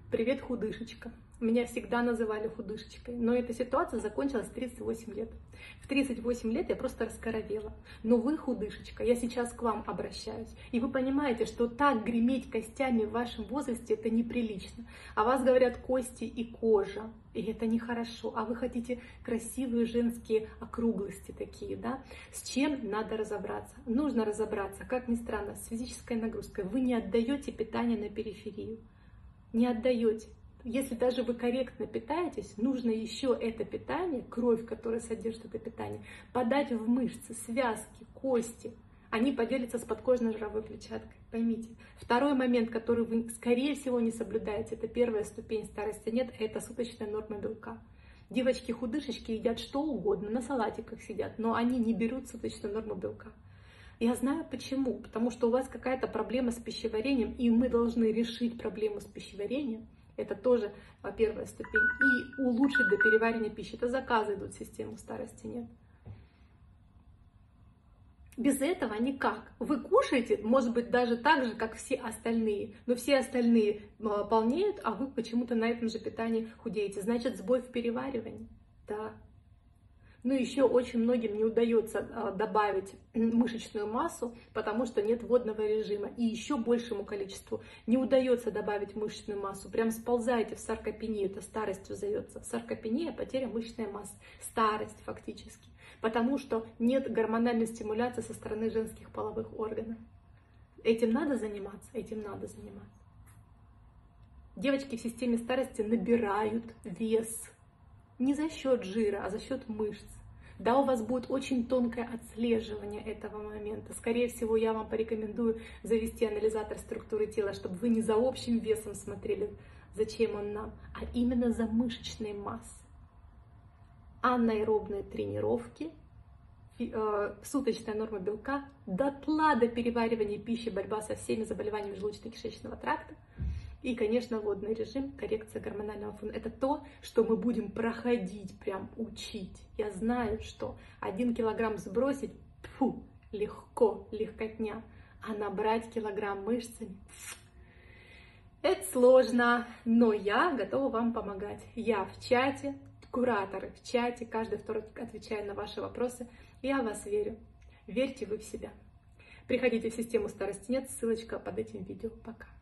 Привет, худышечка. Меня всегда называли худышечкой, но эта ситуация закончилась в 38 лет. В 38 лет я просто раскоровела. Но вы худышечка, я сейчас к вам обращаюсь. И вы понимаете, что так греметь костями в вашем возрасте это неприлично. А вас говорят кости и кожа, и это нехорошо. А вы хотите красивые женские округлости такие, да? С чем надо разобраться? Нужно разобраться, как ни странно, с физической нагрузкой. Вы не отдаете питание на периферию. Не отдаете. Если даже вы корректно питаетесь, нужно еще это питание, кровь, которая содержит это питание, подать в мышцы, связки, кости. Они поделятся с подкожно-жировой клетчаткой. Поймите. Второй момент, который вы, скорее всего, не соблюдаете, это первая ступень старости нет, это суточная норма белка. Девочки-худышечки едят что угодно, на салатиках сидят, но они не берут суточную норму белка. Я знаю почему. Потому что у вас какая-то проблема с пищеварением, и мы должны решить проблему с пищеварением. Это тоже первая ступень. И улучшить до переваривания пищи. Это заказы идут в систему старости нет. Без этого никак. Вы кушаете, может быть, даже так же, как все остальные. Но все остальные полнеют, а вы почему-то на этом же питании худеете. Значит, сбой в переваривании. Да. Ну, еще очень многим не удается добавить мышечную массу, потому что нет водного режима. И еще большему количеству не удается добавить мышечную массу. Прям сползаете в саркопению, это старостью зовется. Саркопения — потеря мышечной массы. Старость фактически. Потому что нет гормональной стимуляции со стороны женских половых органов. Этим надо заниматься, этим надо заниматься. Девочки в системе старости набирают вес. Не за счет жира, а за счет мышц. Да, у вас будет очень тонкое отслеживание этого момента. Скорее всего, я вам порекомендую завести анализатор структуры тела, чтобы вы не за общим весом смотрели, зачем он нам, а именно за мышечной массой. Анаэробные тренировки, суточная норма белка, дотла до переваривания пищи, борьба со всеми заболеваниями желудочно-кишечного тракта. И, конечно, водный режим, коррекция гормонального фона. Это то, что мы будем проходить, прям учить. Я знаю, что 1 килограмм сбросить, легко, легкотня. А набрать килограмм мышцами, это сложно. Но я готова вам помогать. Я в чате, кураторы в чате, каждый вторник отвечаю на ваши вопросы. Я в вас верю. Верьте вы в себя. Приходите в систему старости нет, ссылочка под этим видео. Пока.